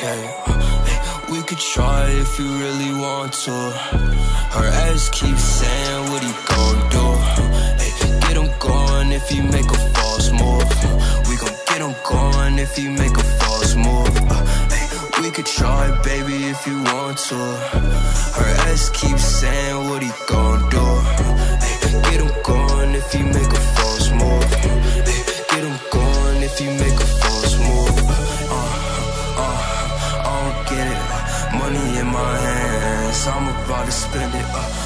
okay. Hey, we could try if you really want to. Her ass keeps saying what he gon' do. Hey, get him going if he make a false move. We gon' get him going if he make a false move. Hey, we could try, baby, if you want to. Her ass keeps saying what he gon' do. Hey, get him going if he make a false move. Hey, get him going if he make a false move. I don't get it. Money in my hands, I'm about to spend it.